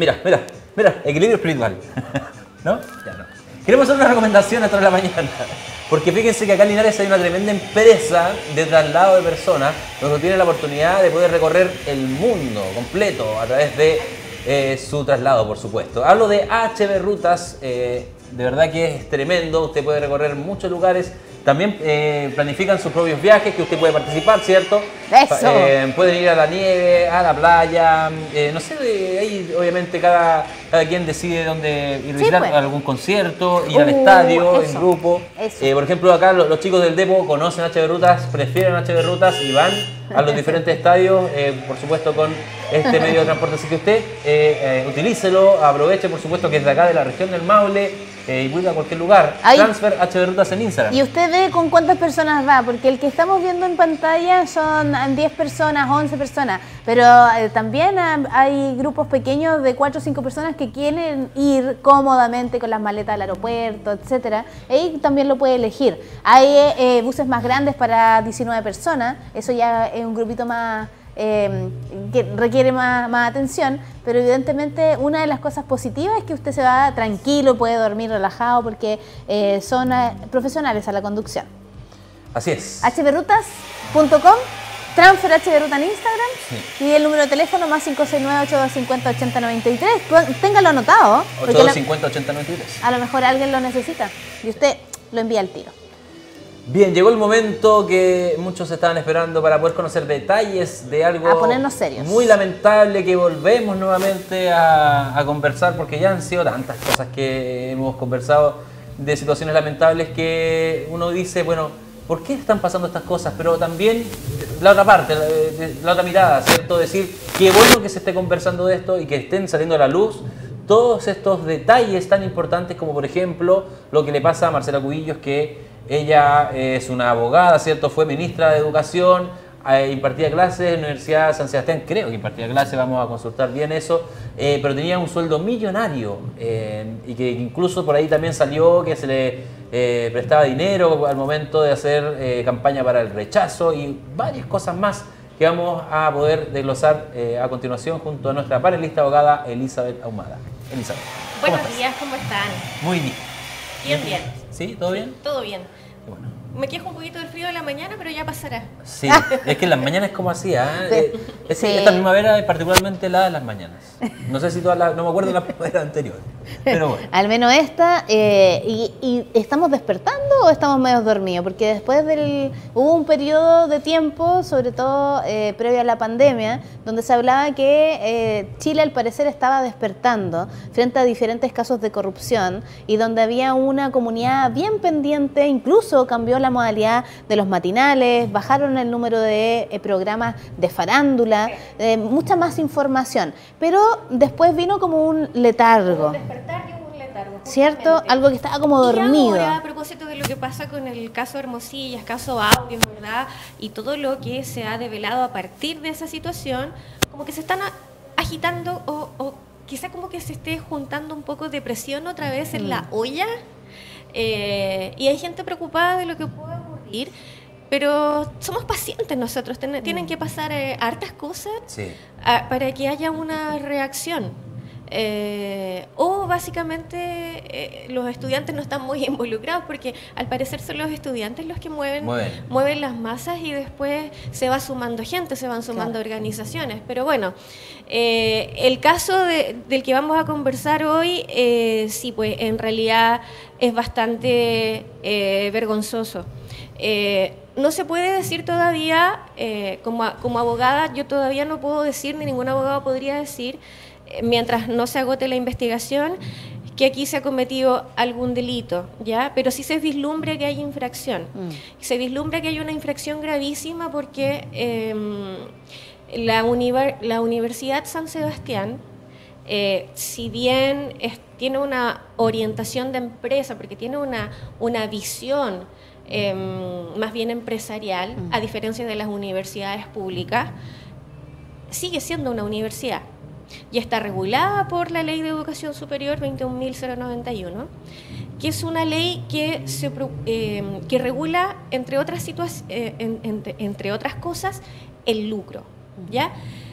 Mira, equilibrio espiritual. ¿No? Ya no. Queremos hacer una recomendación a toda la mañana. Porque fíjense que acá en Linares hay una tremenda empresa de traslado de personas donde tiene la oportunidad de poder recorrer el mundo completo a través de su traslado, por supuesto. Hablo de HB Rutas, de verdad que es tremendo, usted puede recorrer muchos lugares. También planifican sus propios viajes que usted puede participar, ¿cierto? ¡Eso! Pueden ir a la nieve, a la playa, no sé, ahí obviamente cada quien decide dónde ir a visitar, pues. algún concierto, ir al estadio, en grupo. Por ejemplo, acá los chicos del Depo conocen HB Rutas, prefieren HB Rutas y van a los diferentes estadios, por supuesto con este medio de transporte. Así que usted utilícelo, aproveche, por supuesto que es de acá, de la región del Maule, y vuelva a cualquier lugar. Ahí. Transfer HB Rutas en Instagram. Y usted ve con cuántas personas va, porque el que estamos viendo en pantalla son 10 personas, 11 personas, pero también hay grupos pequeños de 4 o 5 personas que quieren ir cómodamente con las maletas al aeropuerto, etcétera. Ahí también lo puede elegir. Hay buses más grandes para 19 personas, eso ya es un grupito más que requiere más atención, pero evidentemente una de las cosas positivas es que usted se va tranquilo, puede dormir relajado porque son profesionales a la conducción. Así es. hbrutas.com, Transfer HBRuta en Instagram, sí. Y el número de teléfono más 569-8250-8093. Téngalo anotado. 8250-8093. A lo mejor alguien lo necesita y usted lo envía al tiro. Bien, llegó el momento que muchos estaban esperando para poder conocer detalles de algo a ponernos serios. Muy lamentable, que volvemos nuevamente a conversar, porque ya han sido tantas cosas que hemos conversado de situaciones lamentables que uno dice, bueno, ¿por qué están pasando estas cosas? Pero también la otra parte, la otra mirada, ¿cierto? Decir, qué bueno que se esté conversando de esto y que estén saliendo a la luz todos estos detalles tan importantes como, por ejemplo, lo que le pasa a Marcela Cubillos, que ella es una abogada, ¿cierto? Fue ministra de Educación, impartía clases en la Universidad de San Sebastián, creo que impartía clases, vamos a consultar bien eso, pero tenía un sueldo millonario y que incluso por ahí también salió que se le prestaba dinero al momento de hacer campaña para el rechazo y varias cosas más que vamos a poder desglosar a continuación junto a nuestra panelista abogada Elizabeth Ahumada. Elizabeth, buenos días, ¿cómo están? Muy bien. Bien. ¿Sí? ¿Todo bien? Todo bien. Bueno. Me quejo un poquito del frío de la mañana, pero ya pasará. Sí, es que en las mañanas es como así, ¿eh? Sí. Esta primavera es particularmente la de las mañanas. No sé si todas las, no me acuerdo de la primavera anterior, pero bueno. Al menos esta, y ¿estamos despertando o estamos medio dormidos? Porque después hubo un periodo de tiempo, sobre todo previo a la pandemia, donde se hablaba que Chile al parecer estaba despertando frente a diferentes casos de corrupción y donde había una comunidad bien pendiente, incluso cambió la modalidad de los matinales, bajaron el número de programas de farándula, mucha más información, pero después vino como un letargo. Un despertar y un letargo. ¿Cierto? Algo que estaba como dormido. Y ahora, a propósito de lo que pasa con el caso Hermosillas, caso Audio, ¿verdad? Y todo lo que se ha develado a partir de esa situación, como que se están agitando o quizá como que se esté juntando un poco de presión otra vez en la olla. Y hay gente preocupada de lo que puede ocurrir, pero somos pacientes nosotros, tienen que pasar hartas cosas para que haya una reacción. O básicamente los estudiantes no están muy involucrados porque al parecer son los estudiantes los que mueven las masas y después se va sumando gente, se van sumando organizaciones. Pero bueno, el caso del que vamos a conversar hoy, sí, pues en realidad es bastante vergonzoso. No se puede decir todavía, como abogada, yo todavía no puedo decir, ni ningún abogado podría decir, mientras no se agote la investigación, que aquí se ha cometido algún delito, ¿ya? Pero sí se vislumbra que hay infracción. Se vislumbra que hay una infracción gravísima porque la Universidad San Sebastián, si bien tiene una orientación de empresa, porque tiene una visión más bien empresarial, a diferencia de las universidades públicas, sigue siendo una universidad. Y está regulada por la Ley de Educación Superior 21.091, que es una ley que regula, entre otras cosas, el lucro, ¿ya?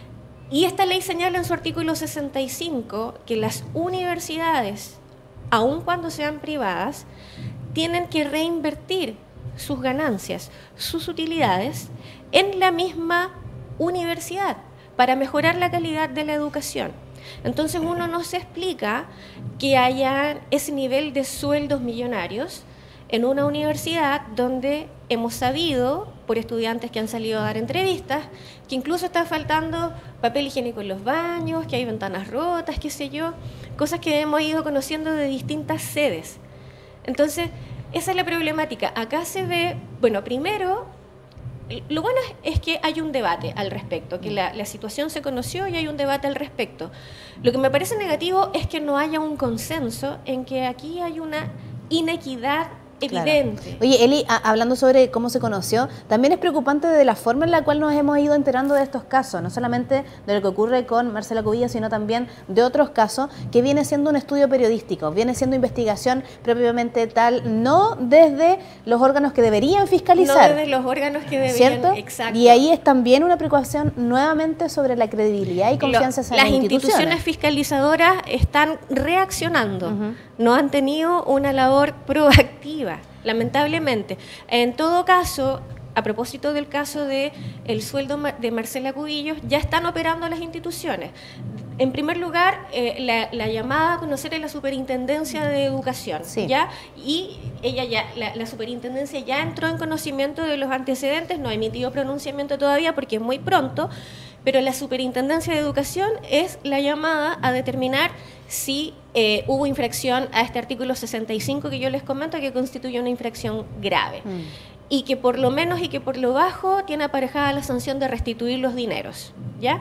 Y esta ley señala en su artículo 65 que las universidades, aun cuando sean privadas, tienen que reinvertir sus ganancias, sus utilidades en la misma universidad para mejorar la calidad de la educación. Entonces uno no se explica que haya ese nivel de sueldos millonarios en una universidad donde hemos sabido, por estudiantes que han salido a dar entrevistas, que incluso está faltando papel higiénico en los baños, que hay ventanas rotas, qué sé yo, cosas que hemos ido conociendo de distintas sedes. Entonces, esa es la problemática. Acá se ve, bueno, primero, lo bueno es que hay un debate al respecto, que la situación se conoció y hay un debate al respecto. Lo que me parece negativo es que no haya un consenso en que aquí hay una inequidad evidente. Claro. Oye, Eli, hablando sobre cómo se conoció, también es preocupante de la forma en la cual nos hemos ido enterando de estos casos, no solamente de lo que ocurre con Marcela Cubillos, sino también de otros casos, que viene siendo un estudio periodístico, viene siendo investigación propiamente tal, no desde los órganos que deberían fiscalizar. No desde los órganos que deberían, ¿cierto? Exacto. Y ahí es también una preocupación nuevamente sobre la credibilidad y confianza en las instituciones fiscalizadoras están reaccionando, no han tenido una labor proactiva, lamentablemente. En todo caso, a propósito del caso de el sueldo de Marcela Cubillos, ya están operando las instituciones. En primer lugar, la llamada a conocer a la Superintendencia de Educación, sí. ¿ya? Y ella ya, la Superintendencia ya entró en conocimiento de los antecedentes, no ha emitido pronunciamiento todavía porque es muy pronto, pero la Superintendencia de Educación es la llamada a determinar si hubo infracción a este artículo 65 que yo les comento, que constituye una infracción grave. Y que por lo menos y que por lo bajo tiene aparejada la sanción de restituir los dineros, ¿ya?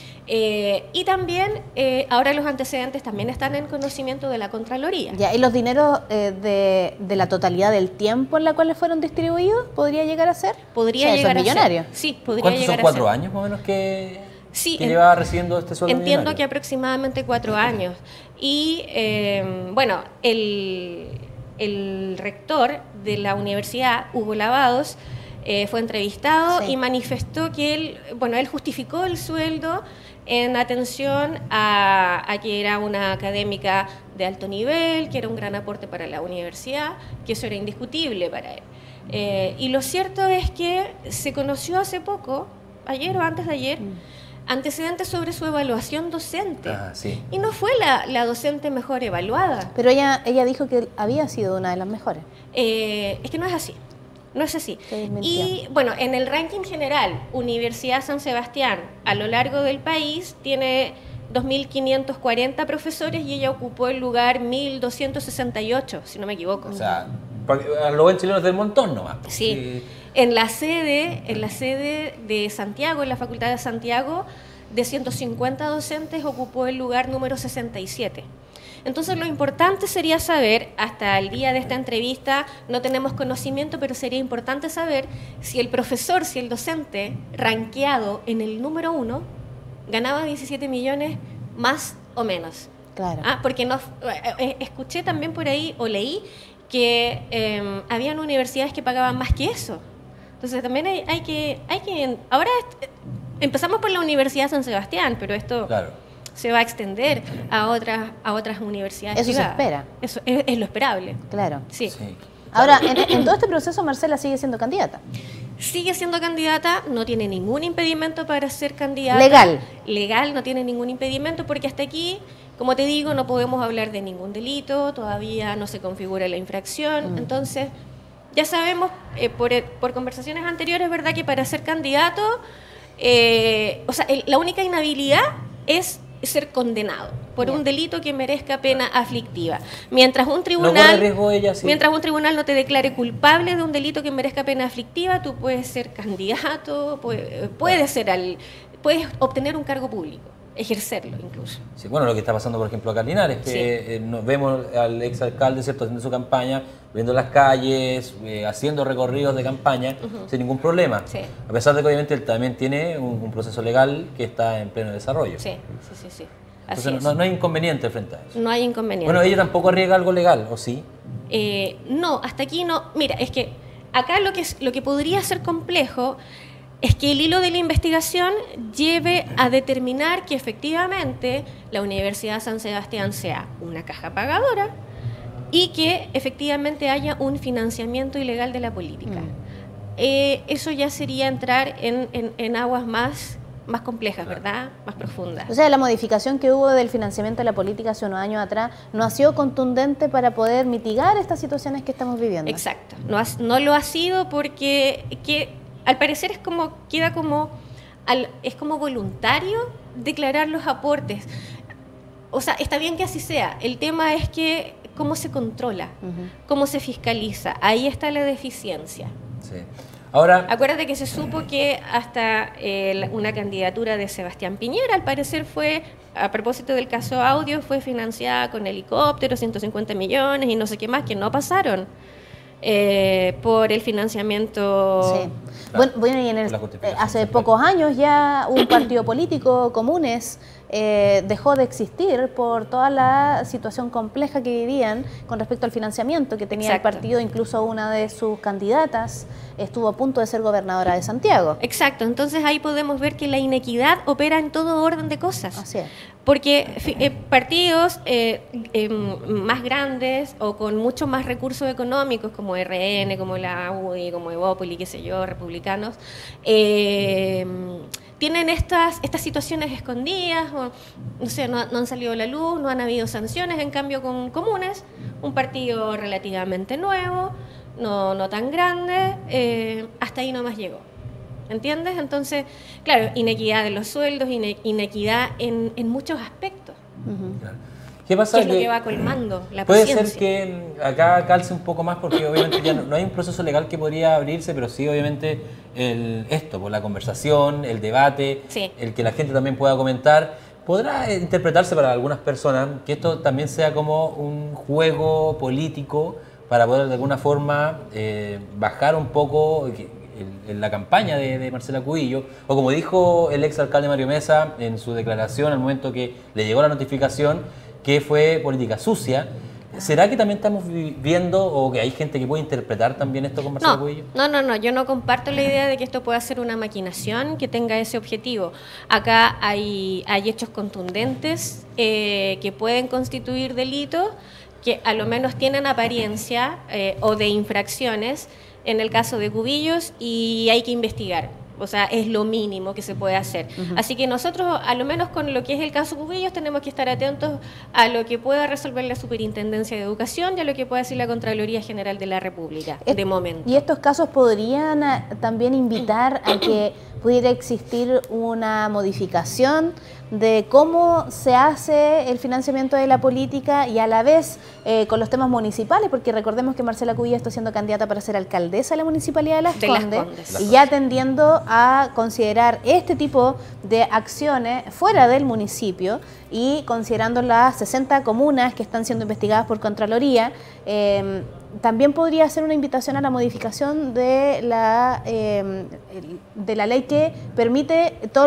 Y también ahora los antecedentes también están en conocimiento de la Contraloría. Ya, ¿y los dineros de la totalidad del tiempo en la cual fueron distribuidos podría llegar a ser? Podría llegar a ser millonario. Sí, podría ¿Cuántos llegar son? a ser. 4 años más o menos que Sí, lleva recibiendo este sueldo entiendo millonario? que aproximadamente 4 años. Y bueno, el rector de la universidad, Hugo Lavados, fue entrevistado y manifestó que él justificó el sueldo en atención a que era una académica de alto nivel, que era un gran aporte para la universidad, que eso era indiscutible para él. Y lo cierto es que se conoció hace poco, ayer o antes de ayer, antecedentes sobre su evaluación docente. Sí. Y no fue la docente mejor evaluada. Pero ella dijo que había sido una de las mejores. Es que no es así. No es así. Y bueno, en el ranking general, Universidad San Sebastián, a lo largo del país, tiene 2.540 profesores y ella ocupó el lugar 1.268, si no me equivoco. O sea, los buen chilenos del montón nomás. Sí. En la sede de Santiago, en la Facultad de Santiago, de 150 docentes, ocupó el lugar número 67. Entonces lo importante sería saber, hasta el día de esta entrevista no tenemos conocimiento, pero sería importante saber si el profesor, si el docente rankeado en el número 1 ganaba 17 millones más o menos. Claro. Porque no, escuché también por ahí o leí que habían universidades que pagaban más que eso. Entonces también hay que ahora empezamos por la Universidad San Sebastián, pero esto se va a extender a otras universidades Eso privadas. se espera. Eso es lo esperable. Claro. Sí. Ahora, en todo este proceso, Marcela sigue siendo candidata. Sigue siendo candidata, no tiene ningún impedimento para ser candidata. Legal. Legal, no tiene ningún impedimento, porque hasta aquí, como te digo, no podemos hablar de ningún delito, todavía no se configura la infracción. Entonces, ya sabemos, por conversaciones anteriores, ¿verdad?, que para ser candidato, la única inhabilidad es ser condenado por un delito que merezca pena aflictiva. Mientras un tribunal no te declare culpable de un delito que merezca pena aflictiva, tú puedes ser candidato, puedes obtener un cargo público, ejercerlo incluso. Sí, bueno, lo que está pasando, por ejemplo, acá en Linares, que nos vemos al exalcalde, ¿cierto?, haciendo su campaña, viendo las calles, haciendo recorridos de campaña, sin ningún problema. Sí. A pesar de que obviamente él también tiene un proceso legal que está en pleno desarrollo. Sí. Entonces no hay inconveniente frente a eso. No hay inconveniente. Bueno, ella tampoco arriesga algo legal, ¿o sí? No, hasta aquí no. Mira, es que acá lo que podría ser complejo es que el hilo de la investigación lleve a determinar que efectivamente la Universidad San Sebastián sea una caja pagadora y que efectivamente haya un financiamiento ilegal de la política. Eso ya sería entrar en aguas más complejas, ¿verdad? Más profundas. O sea, la modificación que hubo del financiamiento de la política hace unos años atrás no ha sido contundente para poder mitigar estas situaciones que estamos viviendo. Exacto. No lo ha sido porque al parecer es como voluntario declarar los aportes. O sea, está bien que así sea. El tema es que cómo se controla, cómo se fiscaliza. Ahí está la deficiencia. Sí. Ahora, acuérdate que se supo que hasta una candidatura de Sebastián Piñera, al parecer fue, a propósito del caso Audio, fue financiada con helicópteros, 150 millones y no sé qué más, que no pasaron por el financiamiento. Sí. Bueno, y hace pocos años ya un partido político, Comunes, dejó de existir por toda la situación compleja que vivían con respecto al financiamiento que tenía el partido. Incluso una de sus candidatas estuvo a punto de ser gobernadora de Santiago. Exacto, entonces ahí podemos ver que la inequidad opera en todo orden de cosas. Así es. Porque partidos más grandes o con mucho más recursos económicos, como RN, como la UDI, como Evópoli, qué sé yo, republicanos, tienen estas situaciones escondidas, o, no sé, no han salido a la luz, no han habido sanciones. En cambio, con Comunes, un partido relativamente nuevo, no tan grande, hasta ahí nomás llegó. ¿Entiendes? Entonces, claro, inequidad de los sueldos, inequidad en muchos aspectos. Claro. ¿Qué pasa? ¿Qué es lo que va colmando la puede paciencia? Ser que acá calce un poco más porque obviamente ya no hay un proceso legal que podría abrirse, pero sí obviamente por la conversación, el debate, sí, el que la gente también pueda comentar. Podrá interpretarse para algunas personas que esto también sea como un juego político para poder de alguna forma bajar un poco en la campaña de Marcela Cubillo, o como dijo el exalcalde Mario Mesa en su declaración al momento que le llegó la notificación, que fue política sucia. ¿Será que también estamos viendo o que hay gente que puede interpretar también esto con Marcela Cubillo? No, yo no comparto la idea de que esto pueda ser una maquinación que tenga ese objetivo. Acá hay hechos contundentes que pueden constituir delitos, que a lo menos tienen apariencia o de infracciones en el caso de Cubillos, y hay que investigar. O sea, es lo mínimo que se puede hacer. Así que nosotros, a lo menos con lo que es el caso Cubillos, tenemos que estar atentos a lo que pueda resolver la Superintendencia de Educación y a lo que pueda decir la Contraloría General de la República, de momento. ¿Y estos casos podrían también invitar a que pudiera existir una modificación de cómo se hace el financiamiento de la política y a la vez con los temas municipales? Porque recordemos que Marcela Cubillo está siendo candidata para ser alcaldesa de la Municipalidad de Las Condes, y ya tendiendo a considerar este tipo de acciones fuera del municipio y considerando las 60 comunas que están siendo investigadas por Contraloría. También podría ser una invitación a la modificación de la ley que permite todo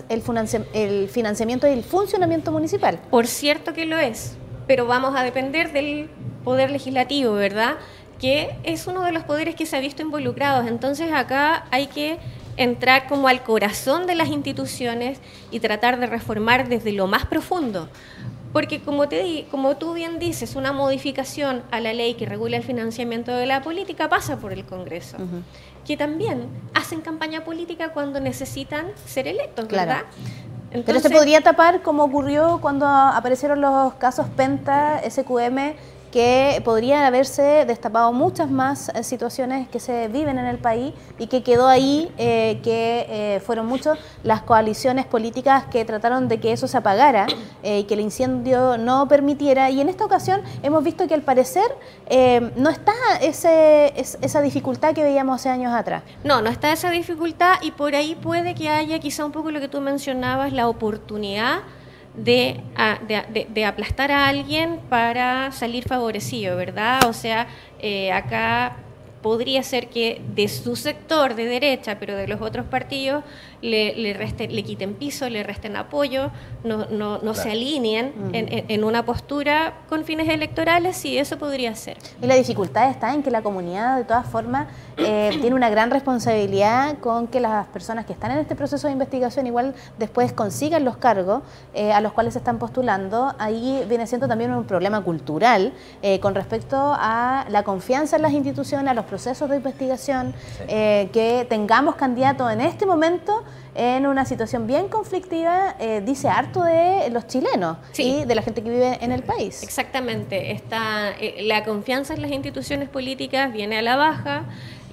el financiamiento y el funcionamiento municipal. Por cierto que lo es, pero vamos a depender del Poder Legislativo, ¿verdad? Que es uno de los poderes que se ha visto involucrados. Entonces acá hay que entrar como al corazón de las instituciones y tratar de reformar desde lo más profundo. Porque como tú bien dices, una modificación a la ley que regula el financiamiento de la política pasa por el Congreso, que también hacen campaña política cuando necesitan ser electos, ¿verdad? Claro. Entonces, pero se podría tapar como ocurrió cuando aparecieron los casos Penta, SQM, que podrían haberse destapado muchas más situaciones que se viven en el país y que quedó ahí, que fueron muchas las coaliciones políticas que trataron de que eso se apagara y que el incendio no permitiera. Y en esta ocasión hemos visto que al parecer no está esa dificultad que veíamos hace años atrás. No está esa dificultad, y por ahí puede que haya quizá un poco lo que tú mencionabas, la oportunidad de aplastar a alguien para salir favorecido, ¿verdad? O sea, acá podría ser que de su sector de derecha, pero de los otros partidos, le quiten piso, le resten apoyo, no se alineen en una postura con fines electorales, sí, eso podría ser. Y la dificultad está en que la comunidad, de todas formas, tiene una gran responsabilidad con que las personas que están en este proceso de investigación igual después consigan los cargos a los cuales se están postulando. Ahí viene siendo también un problema cultural con respecto a la confianza en las instituciones, a los procesos de investigación, que tengamos candidatos en este momento en una situación bien conflictiva, dice harto de los chilenos y de la gente que vive en el país. Exactamente, la confianza en las instituciones políticas viene a la baja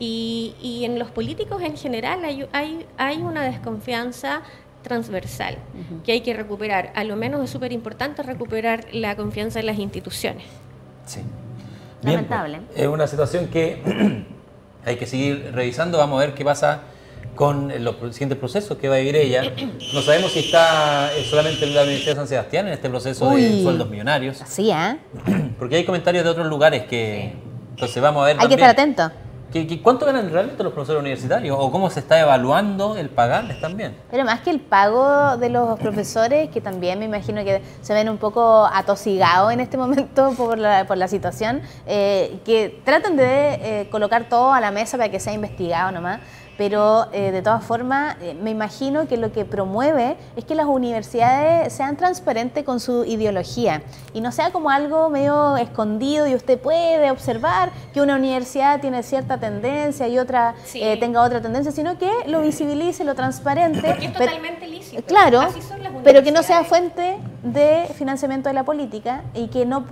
y en los políticos en general hay una desconfianza transversal que hay que recuperar. A lo menos es súper importante recuperar la confianza en las instituciones. Sí. Lamentable. Bien, pues, es una situación que hay que seguir revisando. Vamos a ver qué pasa con los siguientes procesos que va a vivir ella. No sabemos si está solamente en la Universidad de San Sebastián en este proceso de sueldos millonarios. Así, Porque hay comentarios de otros lugares que... Entonces vamos a ver. Hay que estar atentos. ¿Cuánto ganan realmente los profesores universitarios? ¿O cómo se está evaluando el pagarles también? Pero más que el pago de los profesores, que también me imagino que se ven un poco atosigados en este momento por la situación, que tratan de colocar todo a la mesa para que sea investigado nomás. Pero de todas formas, me imagino que lo que promueve es que las universidades sean transparentes con su ideología y no sea como algo medio escondido y usted puede observar que una universidad tiene cierta tendencia y otra tenga otra tendencia, sino que lo visibilice, lo transparente. Porque es totalmente lícito. Claro, así son las pero que no sea fuente de financiamiento de la política y que no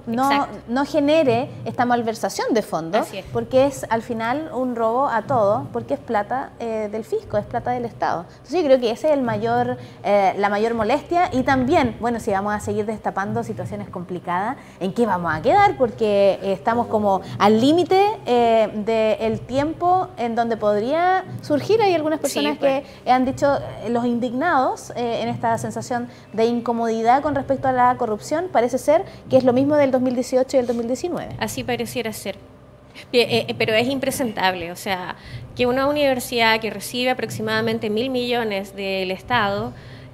genere esta malversación de fondos, porque es al final un robo a todo, porque es plata del fisco, es plata del Estado. Entonces yo creo que ese es la mayor molestia y también, bueno, si vamos a seguir destapando situaciones complicadas, ¿en qué vamos a quedar? Porque estamos como al límite del tiempo en donde podría surgir. Hay algunas personas que han dicho, los indignados en esta sensación de incomodidad con respecto a la corrupción, parece ser que es lo mismo del 2018 y el 2019. Así pareciera ser. Pero es impresentable, o sea, que una universidad que recibe aproximadamente 1.000 millones del Estado,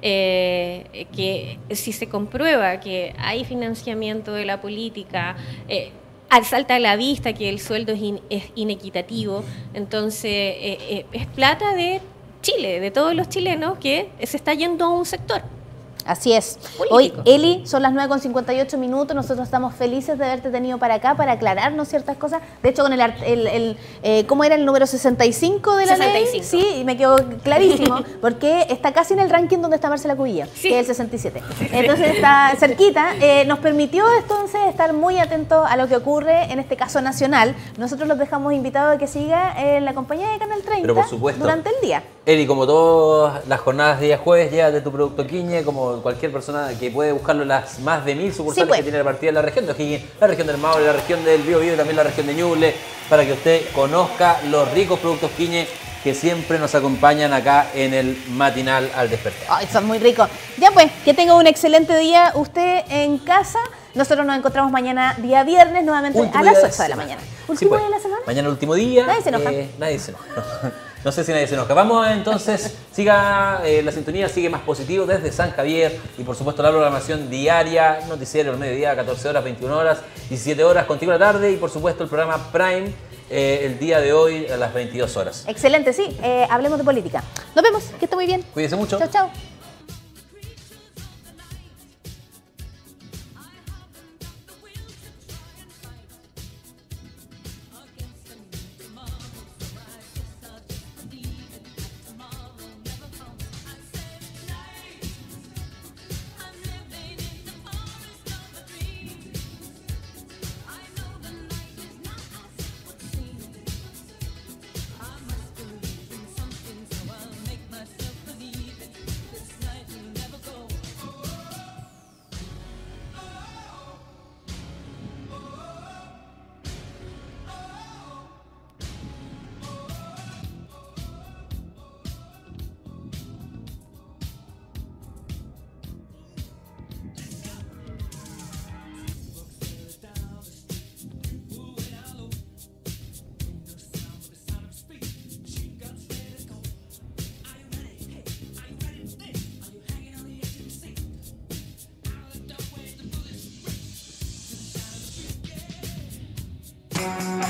que si se comprueba que hay financiamiento de la política, salta a la vista que el sueldo es inequitativo, entonces es plata de Chile, de todos los chilenos, que se está yendo a un sector. Así es. Político. Hoy, Eli, son las 9:58 minutos. Nosotros estamos felices de haberte tenido para acá, para aclararnos ciertas cosas. De hecho, con ¿cómo era el número 65 de la 65. Ley? Sí, me quedó clarísimo, porque está casi en el ranking donde está Marcela Cubillo, que es el 67. Entonces está cerquita. Nos permitió entonces estar muy atentos a lo que ocurre, en este caso nacional. Nosotros los dejamos invitados a que siga en la compañía de Canal 30. Pero por supuesto, durante el día. Eli, como todas las jornadas de día jueves, llévate tu producto Quiñe, como cualquier persona que puede buscarlo en las más de 1.000 sucursales que tiene la partida en la región de O'Higgins, la región del Maule, la región del Biobío y también la región de Ñuble, para que usted conozca los ricos productos Quiñe que siempre nos acompañan acá en el matinal al despertar. Ay, son muy ricos. Ya pues, que tenga un excelente día usted en casa. Nosotros nos encontramos mañana, día viernes, nuevamente a las 8 de la mañana. ¿Último día de la semana? Mañana último día. Nadie se enoja. Nadie se enoja. No sé si nadie se enoja. Vamos entonces, siga la sintonía, sigue Más Positivo desde San Javier y por supuesto la programación diaria, noticiero al mediodía, 14 horas, 21 horas, 17 horas, contigo la tarde y por supuesto el programa Prime el día de hoy a las 22 horas. Excelente, sí. Hablemos de política. Nos vemos, que esté muy bien. Cuídense mucho. Chao, chao. Chao.